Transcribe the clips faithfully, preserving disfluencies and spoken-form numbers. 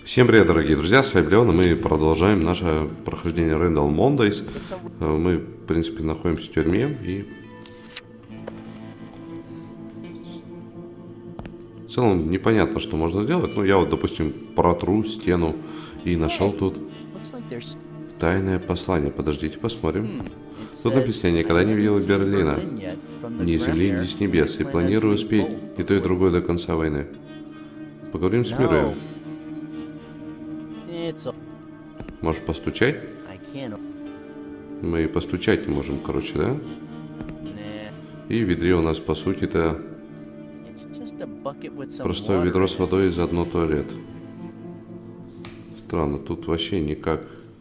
Всем привет, дорогие друзья, с вами Леон, и мы продолжаем наше прохождение Randall Mondays. Мы, в принципе, находимся в тюрьме, и в целом непонятно, что можно сделать. Ну, я вот, допустим, протру стену и нашел тут тайное послание. Подождите, посмотрим. Тут написано: я никогда не видел Берлина, ни земли, ни с небес, и планирую успеть и то, и другое до конца войны. Поговорим с Мирой. Можешь постучать? Мы и постучать не можем, короче, да? И в ведре у нас, по сути, это простое ведро с водой и заодно туалет. Странно, тут вообще никак.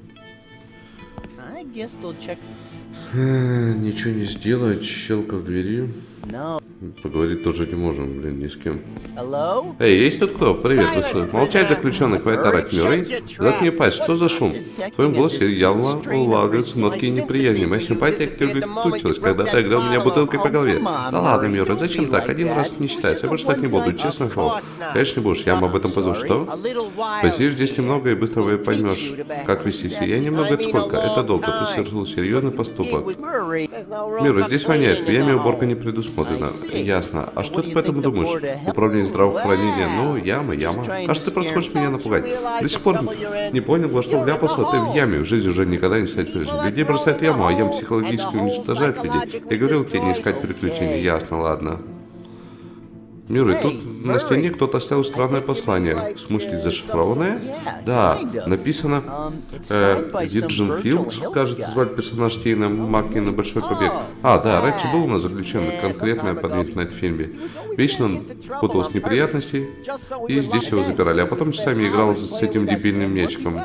Ничего не сделать, щелка в двери. Поговорить тоже не можем, блин, ни с кем. Эй, есть тут кто? Привет, вы молчать, заключенный, хватит орать, Мюррей. Заткни пасть, что за шум? В твоем голосе явно улагаются нотки неприязни. Моя симпатия улетучилась, когда ты огрел меня бутылкой по голове. Да ладно, Мюррей, зачем так? Один раз не считается, я больше так не буду, честно слово. Конечно, не будешь, я вам об этом позову. Что? Посидишь здесь немного и быстро поймешь, как вести себя. Я немного, это сколько? Это долго, ты совершил серьезный поступок. Мюррей, здесь воняет, в яме уборка не предусмотрена. Ясно. А что ты по этому думаешь? Управление здравоохранения? Ну, яма, яма. Кажется, ты просто хочешь меня напугать. До сих пор не понял, во что вляпался, ты в яме. В жизни уже никогда не стать прежде. Людей бросают в яму, а ям психологически уничтожает людей. Я говорил тебе не искать приключений. Ясно, ладно. Мюррей, тут на стене кто-то оставил странное послание. В смысле, зашифрованное? Да, написано э, Вирджин Филдс, кажется, звали персонаж Стивена Маккина «Большой побег». А, да, раньше был у нас заключенный, конкретная подметка в фильме. Вечно он путался в неприятности, и здесь его запирали. А потом часами играл с этим дебильным мячиком.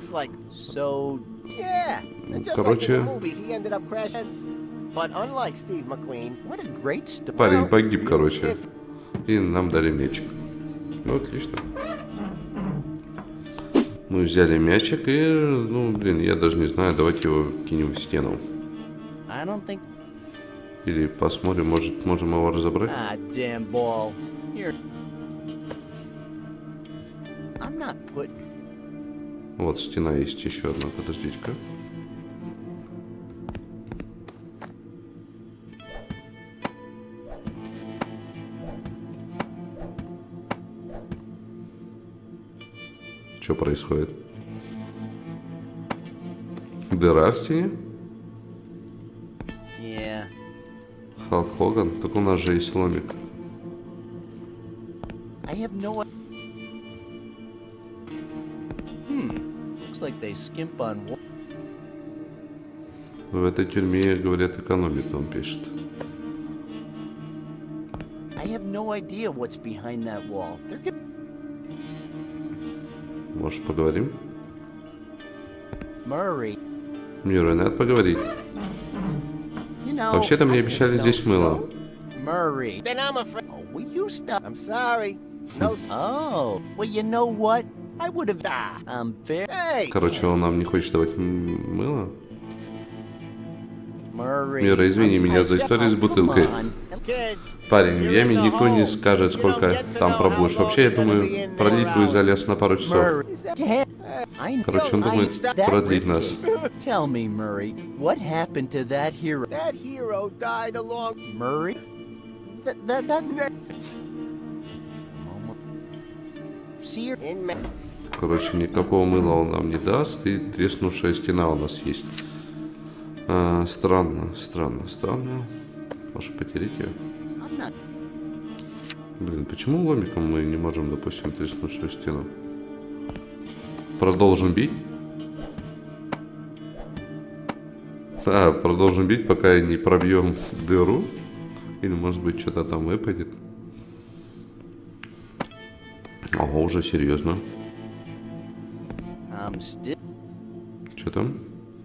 Короче... Парень погиб, короче. И нам дали мячик. Ну, отлично. Мы взяли мячик и, ну, блин, я даже не знаю, давайте его кинем в стену. Или посмотрим, может, можем его разобрать. Вот стена есть еще одна, подождите-ка. Что происходит? Дыра в стене? Yeah. Халк Хоган? Так у нас же есть ломик. No... Hmm. Like on... В этой тюрьме, говорят, экономит, он пишет. No Может, поговорим? Мюррей, надо поговорить. Вообще-то мне обещали здесь мыло. Короче, он нам не хочет давать мыло. Мюррей, извини меня за историю с бутылкой. Парень, в яме никто не скажет, сколько там пробудешь. Вообще, я думаю, продлить твой залез на пару часов. Короче, он думает продлить нас. Короче, никакого мыла он нам не даст, и треснувшая стена у нас есть. А, странно, странно, странно. Может, потереть ее? Блин, почему ломиком мы не можем, допустим, треснувшую стену? Продолжим бить? А, продолжим бить, пока не пробьем дыру? Или, может быть, что-то там выпадет? Ого, уже серьезно. Что там?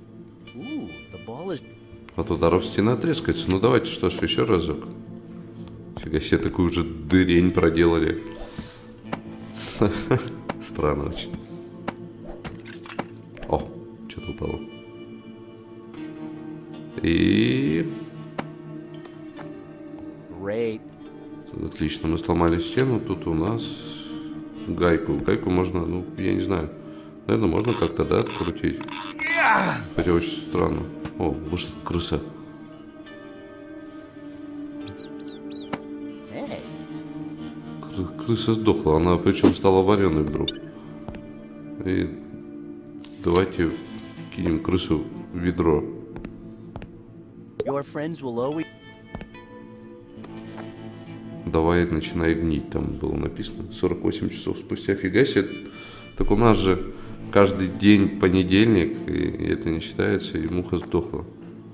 От ударов стена трескается. Ну давайте, что ж, еще разок. Фига себе, такую же дырень проделали. Странно очень. О, что-то упало. И... Отлично, мы сломали стену. Тут у нас гайку. Гайку можно, ну, я не знаю. Наверное, можно как-то, да, открутить. Хотя очень странно. О, вышла крыса. Кры- крыса сдохла. Она причем стала вареной вдруг. И давайте кинем крысу в ведро. Давай начинай гнить, там было написано. сорок восемь часов спустя. Фига себе. Так у нас же каждый день понедельник, и это не считается, и муха сдохла.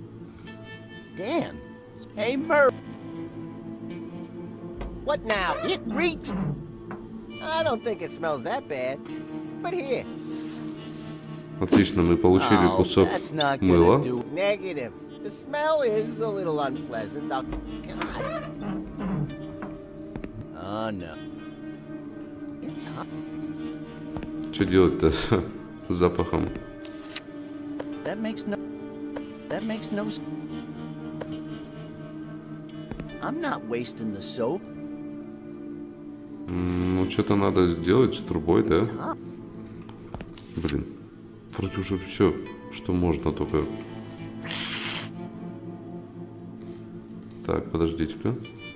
What now? It reeks. I don't think it smells that bad. But here. Отлично, мы получили кусок мыла. Negative. The smell is a little unpleasant. God. Oh no. It's hot. Что делать-то с запахом? That makes no. That makes no. I'm not wasting the soap. Ну, что-то надо сделать с трубой, да? Блин, вроде уже все, что можно, только... Так, подождите-ка.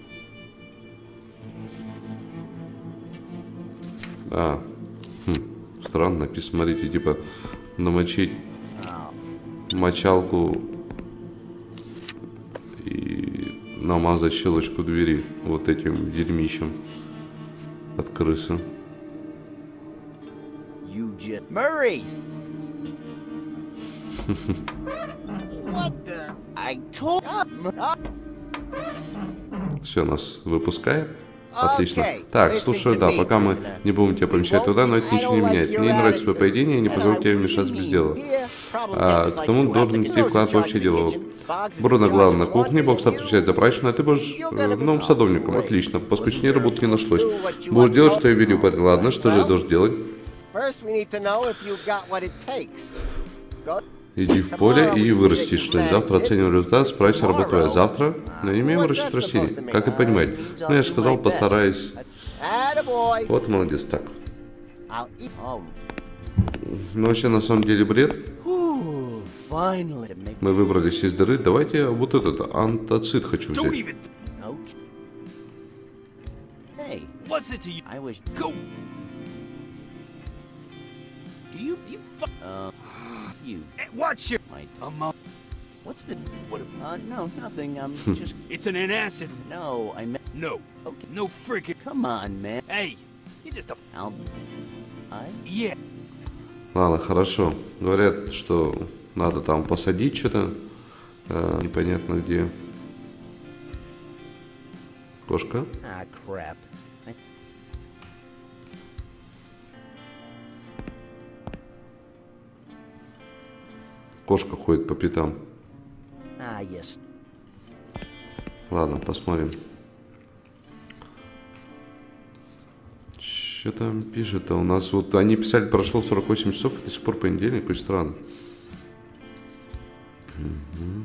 А, хм, странно написано, смотрите, типа, намочить мочалку и намазать щелочку двери вот этим дерьмищем от крысы. Murray! What the? I told... Все, нас выпускает. Отлично. Так, слушай, да, пока мы не будем тебя помещать туда, но это ничего не меняет. Мне не нравится твое поведение, я не позволю тебе вмешаться без дела. А к тому должен нести вклад в общее дело. Бруно главное на кухне, Бокс отвечает за прачечную, а ты будешь э, новым садовником. Отлично. Поскучнее работы не нашлось. Будешь делать, что я велю, парень. Ладно, что же должен делать? Иди в поле и вырасти что-нибудь. Завтра оценим результат, справься, работаю. Завтра? Но не умею вырастить растения. Как это понимать? Ну, я же сказал, постараюсь. Вот молодец, так. Ну, вообще, на самом деле, бред. Мы выбрались из дыры. Давайте вот этот антацид хочу взять. You. Watch your. Um, what's the? What? Uh, no, nothing. I'm just. It's an antacid. No, I meant. No. Okay. No freaking. Come on, man. Hey, you just a. I'll. I. Yeah. Ладно, хорошо. Говорят, что надо там посадить что-то. Э, непонятно где. Кошка. Ah, crap. Кошка ходит по пятам. Ah, yes. Ладно, посмотрим. Что там пишет-то? У нас вот они писали, прошло сорок восемь часов, до сих пор понедельник, очень странно. Угу.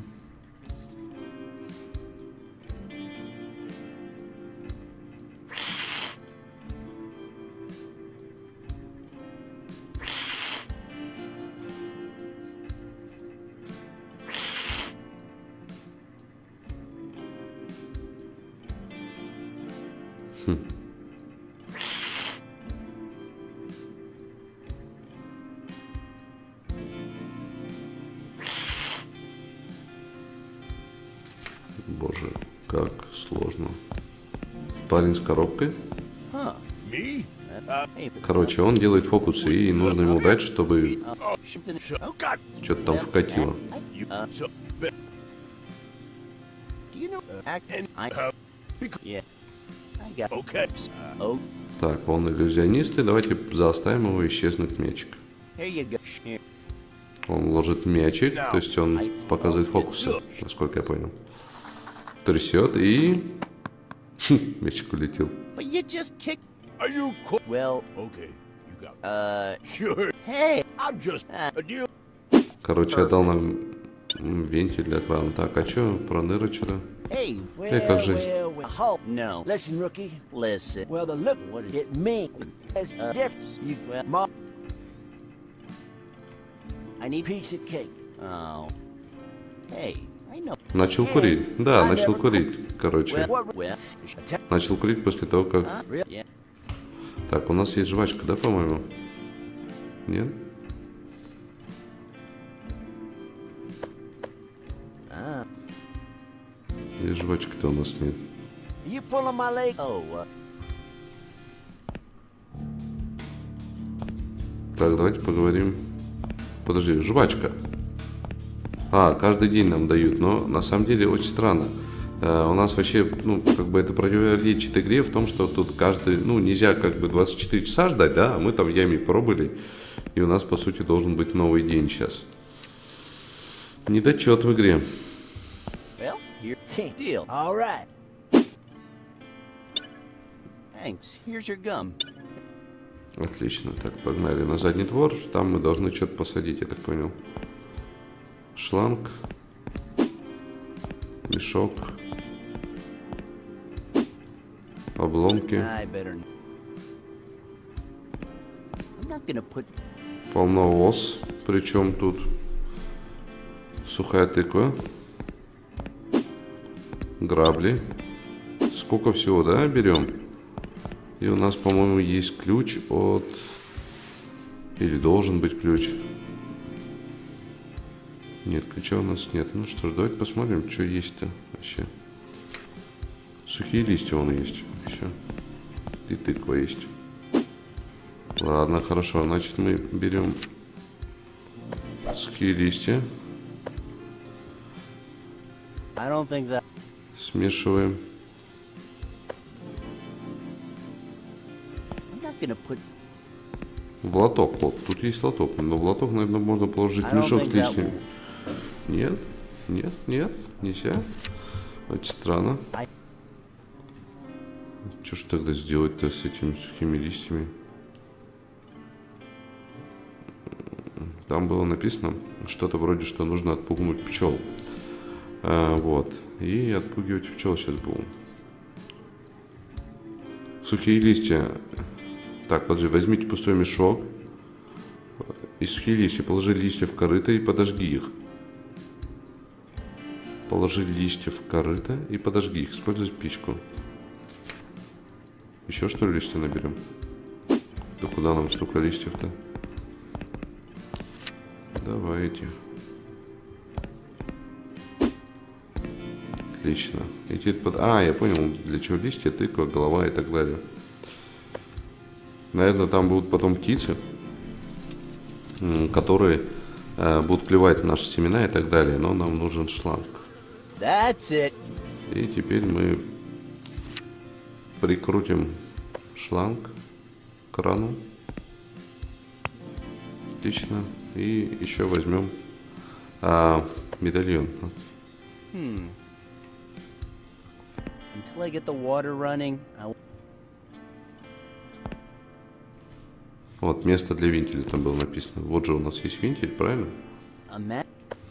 Боже, как сложно. Парень с коробкой. Короче, он делает фокусы, и нужно ему дать, чтобы что-то там вкатило. Так, он иллюзионист, и давайте заставим его исчезнуть мячик. Он ложит мячик, то есть он показывает фокусы, насколько я понял. Трясет и... мячик улетел. Короче, отдал нам Вентиль для крана. Так, а что про ныры что-то? Hey, Эй, как жизнь? well, well, hold. No. Listen, rookie. Listen. Well, the look what is it mean is a difference. You well, ma I need piece of cake. Oh. Hey, I know. Начал курить. Да, начал курить, короче. Well, well, Начал курить после того, как... huh? Yeah. Так, у нас есть жвачка, да, по-моему? Нет? Ah. И жвачки-то у нас нет. You pulling my leg? Oh. Uh, Так, давайте поговорим. Подожди, жвачка. А, каждый день нам дают, но на самом деле очень странно. Uh, у нас вообще, ну, как бы это противоречит игре в том, что тут каждый, ну, нельзя как бы двадцать четыре часа ждать, да, а мы там в яме пробыли, и у нас, по сути, должен быть новый день сейчас. Недочет в игре. well, here. Deal. All right. Thanks. Here's your gum. Отлично, так, погнали на задний двор, там мы должны что-то посадить, я так понял. Шланг. Мешок. Обломки. I better. I'm not gonna put. Полно ос. Причем тут сухая тыква. Грабли. Сколько всего, да, берем? И у нас, по-моему, есть ключ от... Или должен быть ключ. Нет, ключа у нас нет. Ну что ж, давайте посмотрим, что есть-то вообще. Сухие листья вон есть еще. И тыква есть. Ладно, хорошо. Значит, мы берем сухие листья. I don't think that. Смешиваем. I'm not gonna put. В лоток. Вот, тут есть лоток. Но в лоток, наверное, можно положить I don't мешок с think that листьями. Нет, нет, нет, нельзя. Очень странно. I- Что ж тогда сделать-то с этими сухими листьями? Там было написано что-то вроде, что нужно отпугнуть пчел. А, вот. И отпугивать пчел сейчас будем. Сухие листья. Так, подожди, возьмите пустой мешок. И сухие листья. Положи листья в корыто и подожги их. Положи листья в корыто и подожги их. Используй спичку. Еще что ли листья наберем? Да куда нам столько листьев-то? Давайте. Отлично. И теперь под... А, я понял, для чего листья, тыква, голова и так далее. Наверное, там будут потом птицы, которые э, будут клевать наши семена и так далее. Но нам нужен шланг. That's it. И теперь мы прикрутим шланг к крану. Отлично. И еще возьмем а, медальон. Hmm. Until I get the water running, I... Вот, место для вентиля там было написано. Вот же у нас есть вентиль, правильно? a ma-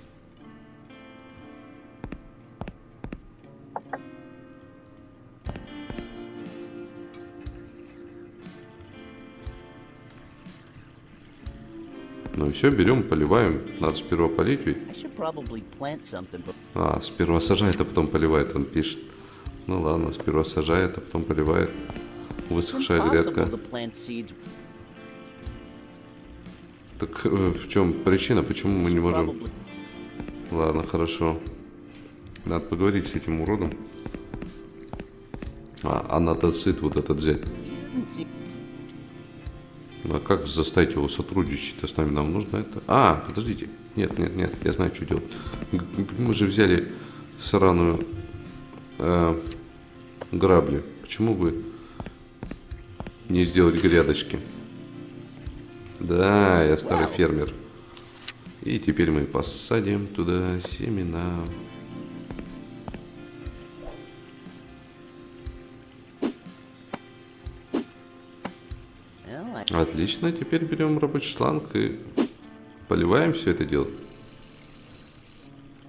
Ну и все, берем, поливаем. Надо сперва полить ведь. I should probably plant something, but А, сперва сажает, а потом поливает, он пишет. Ну ладно, сперва сажает, а потом поливает. it's Высохшая impossible грядка. to plant seeds. Так э, в чем причина, почему мы не можем... Probably. Ладно, хорошо. Надо поговорить с этим уродом. А, анатоцит вот этот взять. He doesn't seem... А как заставить его сотрудничать-то с нами? Нам нужно это... А, подождите. Нет, нет, нет, я знаю, что делать. Г- Мы же взяли сраную э, грабли. Почему бы не сделать грядочки? Да, я старый фермер. И теперь мы посадим туда семена. Well, I... Отлично, теперь берем рабочий шланг и поливаем все это дело.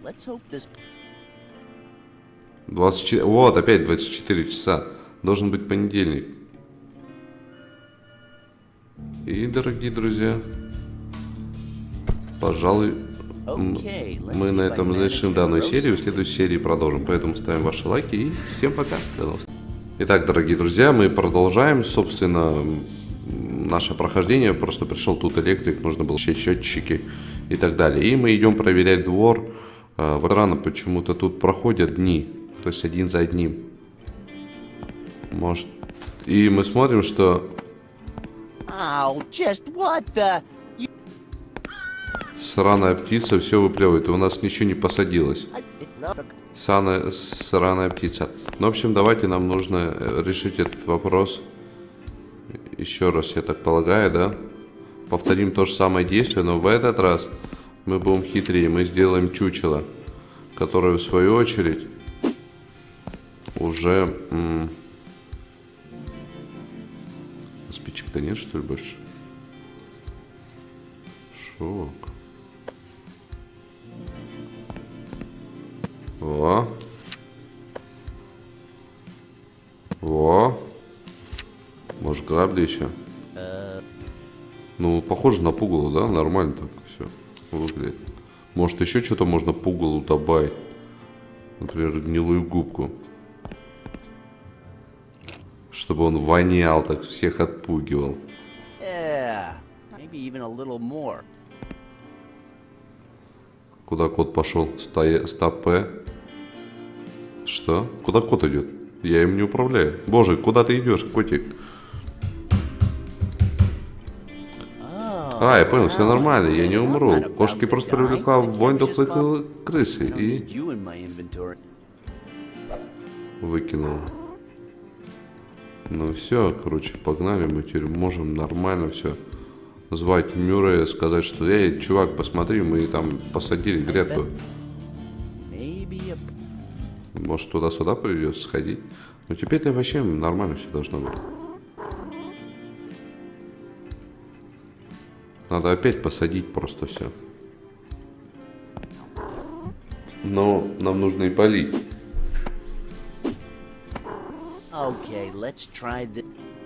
двадцать четыре... Вот, опять двадцать четыре часа. Должен быть понедельник. И, дорогие друзья, пожалуй, мы на этом завершим данную серию. В следующей серии продолжим. Поэтому ставим ваши лайки и всем пока. До новых встреч. Итак, дорогие друзья, мы продолжаем, собственно, наше прохождение. Просто пришел тут электрик, нужно было счетчики и так далее. И мы идем проверять двор. Вот рано почему-то тут проходят дни, то есть один за одним. Может, и мы смотрим, что сраная птица все выплевывает, и у нас ничего не посадилось. Сраная, сраная птица. Ну, в общем, давайте, нам нужно решить этот вопрос еще раз, я так полагаю, да? Повторим то же самое действие, но в этот раз мы будем хитрее. Мы сделаем чучело, которое, в свою очередь, уже... Спичек-то нет, что ли, больше? Шок. Во. Во. Может, грабли еще? Ну, похоже на пугало, да? Нормально так все выглядит. Может, еще что-то можно пугалу добавить. Например, гнилую губку. Чтобы он вонял, так всех отпугивал. Куда кот пошел? Стопе. Что? Куда кот идет? Я им не управляю. Боже, куда ты идешь, котик? А, я понял, все нормально, я не умру. Кошки просто привлекла вонь дохлой крысы и... выкинул. Ну все, короче, погнали, мы теперь можем нормально все звать Мюррея, сказать, что эй, чувак, посмотри, мы там посадили грядку. Может, туда-сюда придется сходить. Но теперь-то вообще нормально все должно быть. Надо опять посадить просто все. Но нам нужно и полить. Okay, let's try this.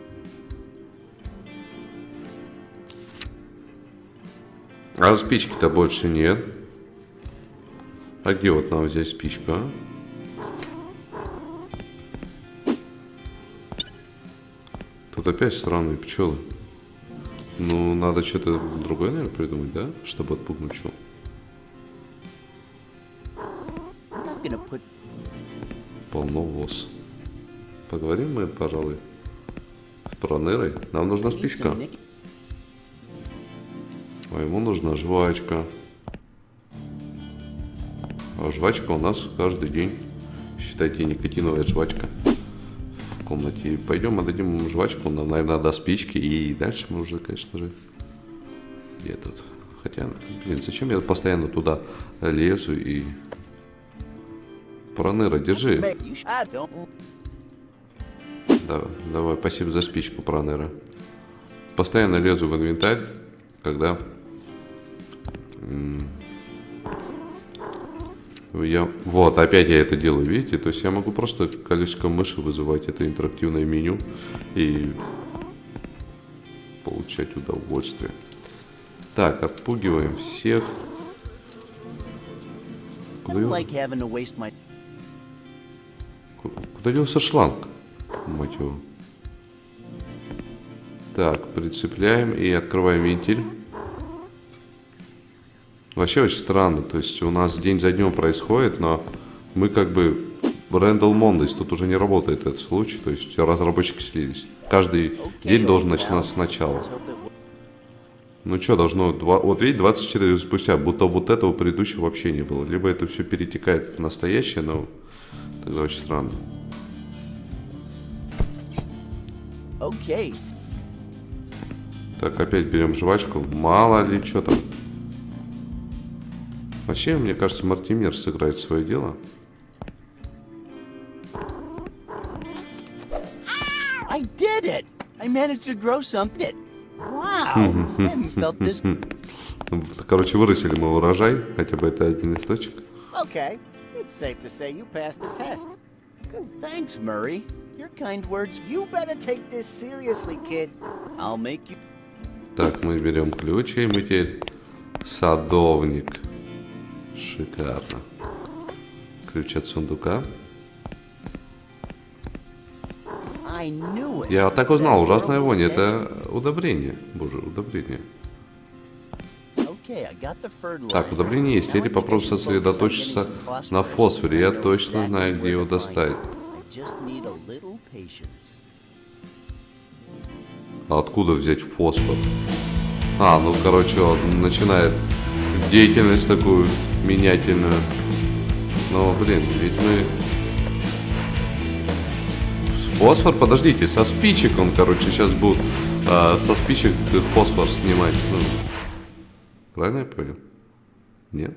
А спички-то больше нет. А где вот нам взять спичку, а? Тут опять странные пчелы. Ну, надо что-то другое, наверное, придумать, да? Чтобы отпугнуть пчел. Полно воз. Поговорим мы, пожалуй, с Пронерой. Нам нужна спичка. А ему нужна жвачка. А жвачка у нас каждый день. Считайте, никотиновая жвачка в комнате. Пойдем, отдадим ему жвачку. Нам, наверное, надо спички. И дальше мы уже, конечно же... Где тут? Хотя, блин, зачем я постоянно туда лезу и... Пронера, держи. Давай, давай, спасибо за спичку, Пронера. Постоянно лезу в инвентарь, когда я... Вот, опять я это делаю, видите? То есть я могу просто колесиком мыши вызывать это интерактивное меню и получать удовольствие. Так, отпугиваем всех. Куда, я... Куда делся шланг? Мать его. Так, прицепляем и открываем вентиль. Вообще очень странно. То есть у нас день за днем происходит, но мы как бы... Рэндалл Мондейс, тут уже не работает этот случай. То есть разработчики слились. Каждый день должен начинаться сначала. Ну что, должно... Вот видите, двадцать четыре спустя, будто вот этого предыдущего вообще не было. Либо это все перетекает в настоящее, но тогда очень странно. Окей. Так, опять берем жвачку. Мало ли, что там. Вообще, мне кажется, Мартимер сыграет свое дело. I did it! I managed to grow something. Wow! I haven't felt this. Короче, вырастили мы урожай. Хотя бы это один листочек. Okay, it's safe to say you passed the test. Thanks, Murray. Your kind words. You better take this seriously, kid. I'll make you. Так, мы берем ключ, и мы теперь садовник. Шикарно. Ключ от сундука. Я так узнал, ужасная вонь. Это удобрение. Боже, удобрение. Так, удобрение есть. Теперь попробуй сосредоточиться на фосфоре. Я точно знаю, где его достать. А откуда взять фосфор? А, ну, короче, он начинает деятельность такую менятельную. Но, блин, ведь мы... Фосфор, подождите, со спичек он, короче, сейчас будет а, со спичек фосфор снимать. Ну, правильно я понял? Нет?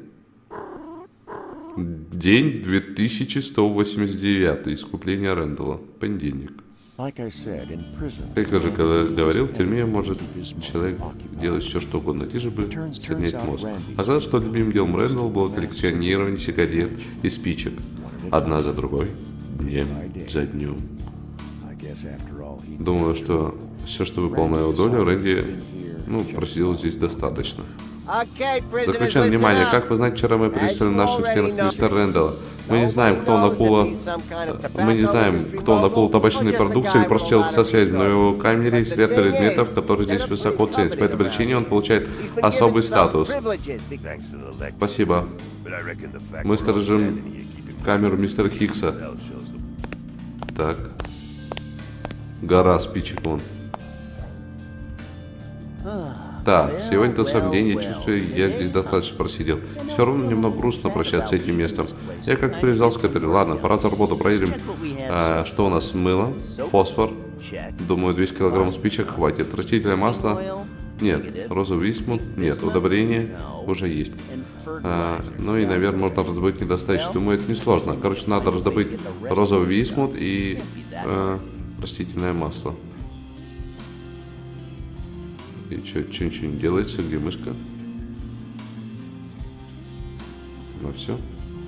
День две тысячи сто восемьдесят девять. Искупление Рэндалла. Понедельник. Как я же говорил, в тюрьме может человек делать все, что угодно, лишь бы сохранять мозг. Оказалось, что любимым делом Рэндалла было коллекционирование сигарет и спичек. Одна за другой, день за днем. Думаю, что все, что выпало на его долю, Рэнди, ну, просидел здесь достаточно. Заключаем внимание, как вы знаете, вчера мы представили наших членов мистера Рэндалла. Мы не знаем, кто накула... Мы не знаем, кто накул табачной продукции или просто человек со связью, но в его камере есть ряд предметов, которые здесь высоко ценятся. По этой причине он получает особый статус. Спасибо. Мы сторожим камеру мистера Хиггса. Так. Гора спичек вон. Так, сегодня тот самый день, я чувствую, я здесь достаточно просидел. Все равно немного грустно прощаться с этим местом. Я как привязался к этой... Ладно, пора за работу, проверим, а, что у нас. Мыло, фосфор. Думаю, двести килограммов спичек хватит. Растительное масло? Нет. Розовый висмут? Нет. Удобрение? Уже есть. А, ну и, наверное, можно раздобыть недостаточно. Думаю, это несложно. Короче, надо раздобыть розовый висмут и а, растительное масло. И что, ничего не делается? Где мышка? Ну все.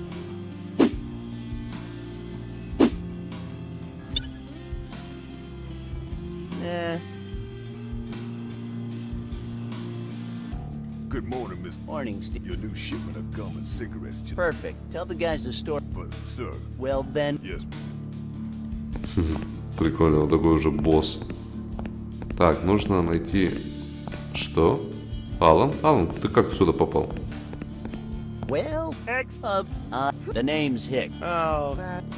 Good morning, Mister Morning, Steve. Your new shipment of gum and cigarettes. Perfect. Tell the guys the store. But, sir. Well then. Yes, Mister Прикольно, вот такой уже босс. Так, нужно найти... Что? Алан? Алан, ты как сюда попал? Well, uh, uh, the name's Hick. Oh.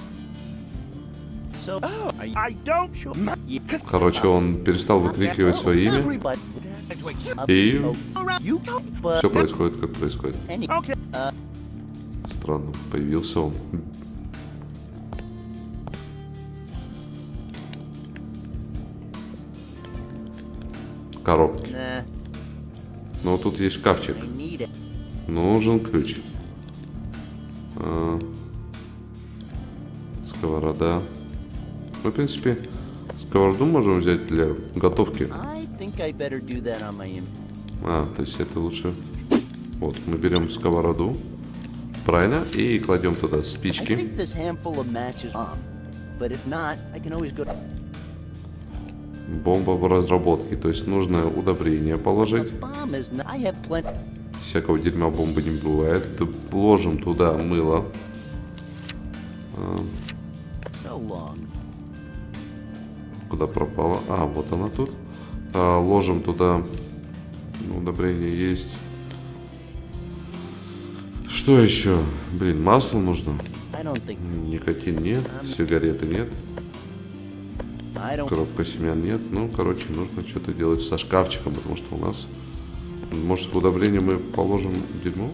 So, oh, I don't show. Короче, он перестал выкрикивать свое имя. И все происходит, как происходит. Странно, появился он. Коробки. Ну, тут есть шкафчик. Нужен ключ. А, сковорода. Ну, в принципе, сковороду можем взять для готовки. А, то есть это лучше. Вот, мы берем сковороду. Правильно? И кладем туда спички. Бомба в разработке, то есть нужно удобрение положить. Всякого дерьма бомбы не бывает. Ложим туда мыло. Куда пропала? А, вот она тут. А, ложим туда. Удобрение есть. Что еще? Блин, масло нужно. Никотин нет. Сигареты нет. Коробка семян нет. Ну, короче, нужно что-то делать со шкафчиком, потому что у нас... Может, в удобрение мы положим дерьмо?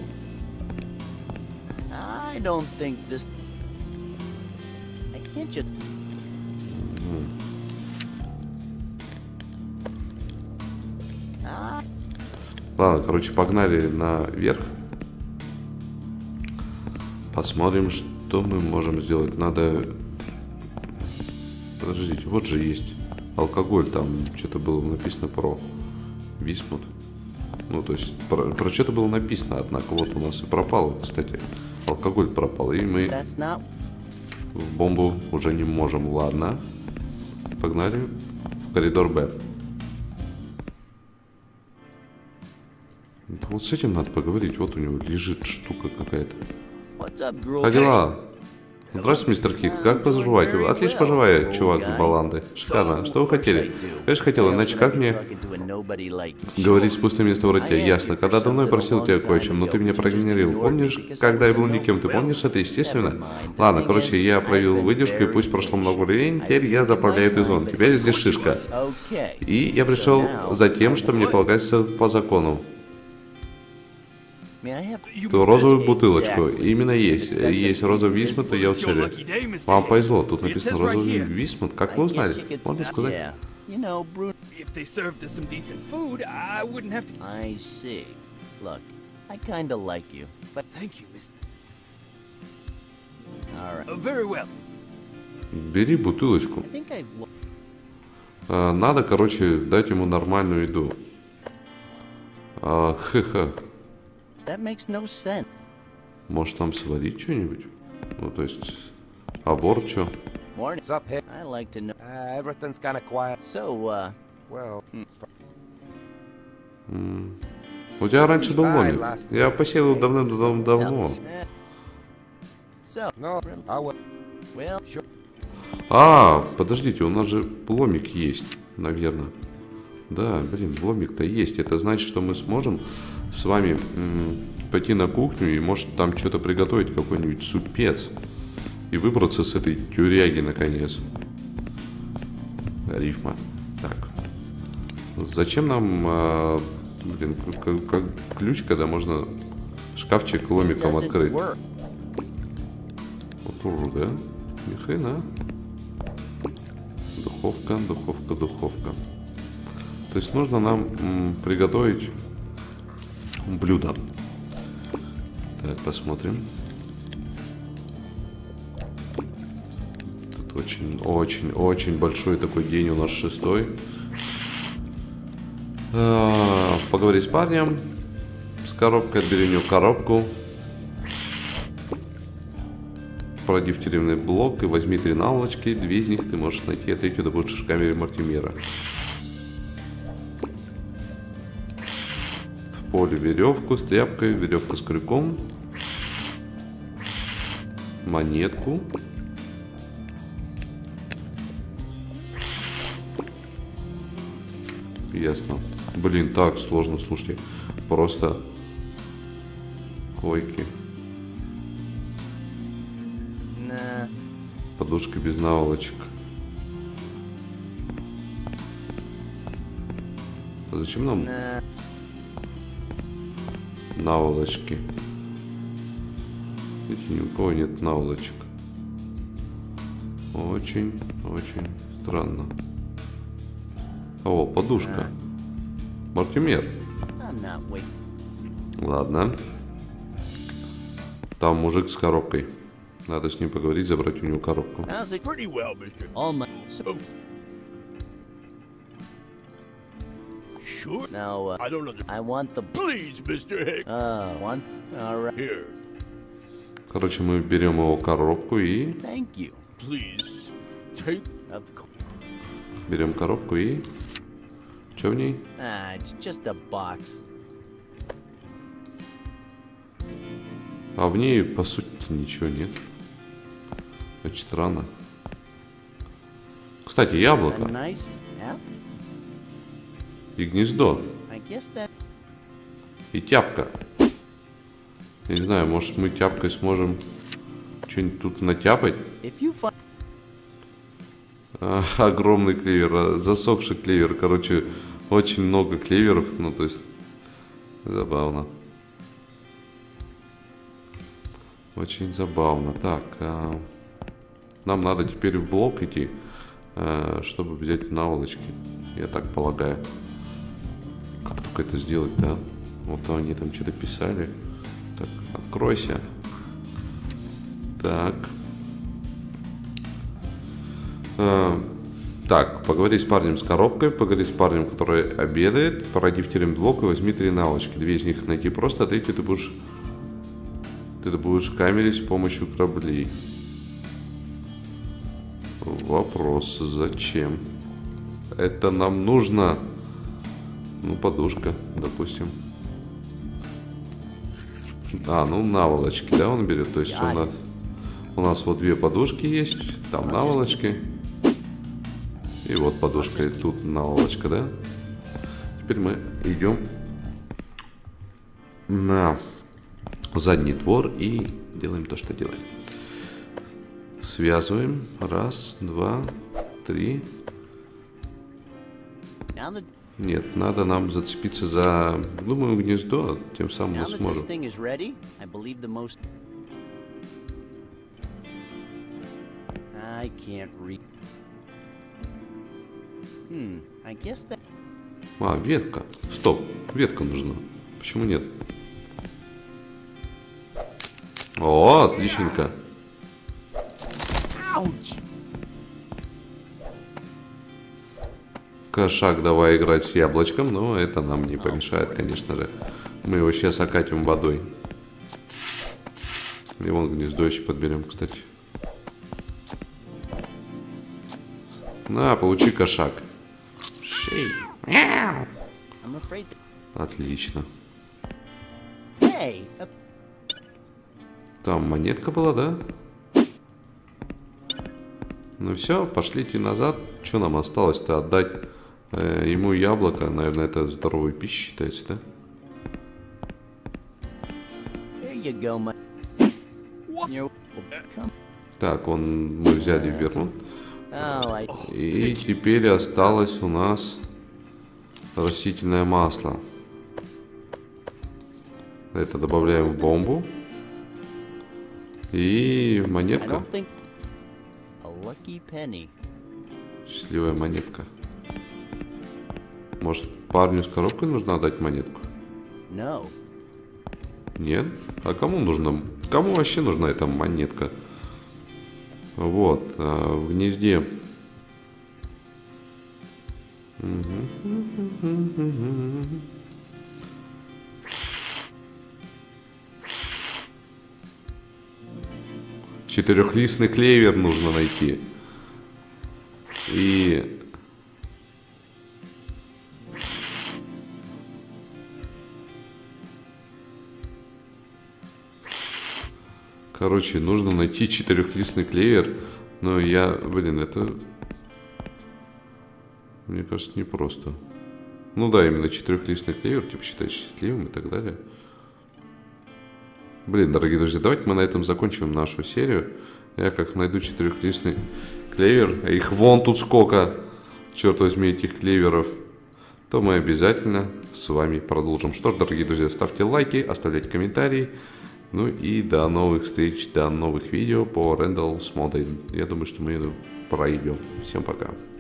Ладно, короче, погнали наверх. Посмотрим, что мы можем сделать. Надо... Подождите, вот же есть алкоголь. Там что-то было написано про висмут. Ну, то есть, про, про что-то было написано, однако вот у нас и пропало, кстати. Алкоголь пропал, и мы в бомбу уже не можем. Ладно. Погнали в коридор Б. Вот с этим надо поговорить. Вот у него лежит штука какая-то. Как дела? Здравствуйте, мистер Хик. Как поживаете? Отлично поживает, чувак из Баланды. Шикарно. Что вы хотели? Конечно, хотел, иначе как мне говорить с пустым местом в роте? Ясно. Когда давно я просил тебя кое о чем, но ты меня проигнорил. Помнишь, когда я был никем? Ты помнишь это, естественно? Ладно, короче, я проявил выдержку, и пусть прошло много времени, теперь я заправляю этой зоной. Теперь здесь шишка. И я пришел за тем, что мне полагается по закону. Ту розовую бутылочку. Именно есть. Есть розовый висмут, и я уцелел. Вам повезло. Тут написано розовый висмут. Как вы узнали? Можно сказать? Бери бутылочку. А, надо, короче, дать ему нормальную еду. А, хе-хе. Может, нам сварить что-нибудь? Ну, то есть, абор что? У тебя раньше был ломик. Я посеял его давным-давно. А, подождите, у нас же ломик есть, наверное. Да, блин, ломик-то есть. Это значит, что мы сможем с вами м, пойти на кухню и, может, там что-то приготовить, какой-нибудь супец. И выбраться с этой тюряги, наконец. Рифма. Так. Зачем нам, а, блин, как, как ключ, когда можно шкафчик ломиком открыть? Вот уже, да? Ни хрена. Духовка, духовка, духовка. То есть нужно нам м, приготовить блюдо. Так, посмотрим. Тут очень, очень, очень большой такой день у нас шестой. А, поговори с парнем. С коробкой, отбери у него коробку. Пройди в тюремный блок и возьми три наволочки. Две из них ты можешь найти, а третью добудешь в камере Мортимера. В поле веревку с тряпкой, веревка с крюком. Монетку. Ясно. Блин, так сложно, слушайте. Просто койки. Подушка без наволочек. А зачем нам наволочки? Видите, ни у кого нет наволочек. Очень, очень странно. О, подушка. Мортимер. Ладно. Там мужик с коробкой. Надо с ним поговорить, забрать у него коробку. Sure. Now, uh, I don't know. I want the. Please, мистер Hicks. Uh, one. All right. Here. Короче, мы берем его коробку и. Thank you. Please. Take. Of course. Берем коробку и. Что в ней? Ah, it's just a box. А в ней, по сути, ничего нет. Очень странно. Кстати, яблоко. Nice. И гнездо. That... И тяпка. Я не знаю, может мы тяпкой сможем что-нибудь тут натяпать? Find... А, огромный клевер, засохший клевер. Короче, очень много клеверов. Ну, то есть, забавно. Очень забавно. Так, а... нам надо теперь в блок идти, а, чтобы взять наволочки. Я так полагаю. Как только это сделать, да? Вот они там что-то писали. Так, откройся. Так. А, Так, поговори с парнем с коробкой, поговори с парнем, который обедает, пройди в теремблок и возьми три наволочки. Две из них найти просто, а третью ты будешь... Ты будешь камерить с помощью кораблей. Вопрос, зачем? Это нам нужно. Ну, подушка, допустим. А, ну, наволочки, да, он берет. То есть у нас, у нас вот две подушки есть, там наволочки. И вот подушка, и тут наволочка, да? Теперь мы идем на задний двор и делаем то, что делаем. Связываем. Раз, два, три. Нет, надо нам зацепиться за, думаю, гнездо, тем самым мы сможем. А, ветка. Стоп, ветка нужна. Почему нет? О, отличненько. Кошак, давай играть с яблочком, но это нам не помешает, конечно же. Мы его сейчас окатим водой. И вон гнездо еще подберем, кстати. На, получи, кошак. Шей. Отлично. Там монетка была, да? Ну все, пошлите назад. Что нам осталось-то отдать э, ему яблоко? Наверное, это здоровая пища считается, да? Так, он мы взяли вернут. И теперь осталось у нас растительное масло. Это добавляем в бомбу. И монетка. Счастливая монетка. Может, парню с коробкой нужно отдать монетку? Нет? А кому нужно? Кому вообще нужна эта монетка? Вот, а в гнезде. Четырехлистный клевер нужно найти. И... Короче, нужно найти четырехлистный клевер. Но я, блин, это... Мне кажется, непросто. Ну да, именно четырехлистный клевер, типа считать счастливым и так далее. Блин, дорогие друзья, давайте мы на этом закончим нашу серию. Я как найду четырехлистный клевер, а их вон тут сколько, черт возьми, этих клеверов, то мы обязательно с вами продолжим. Что ж, дорогие друзья, ставьте лайки, оставляйте комментарии. Ну и до новых встреч, до новых видео по Randall's Modding. Я думаю, что мы это пройдем. Всем пока.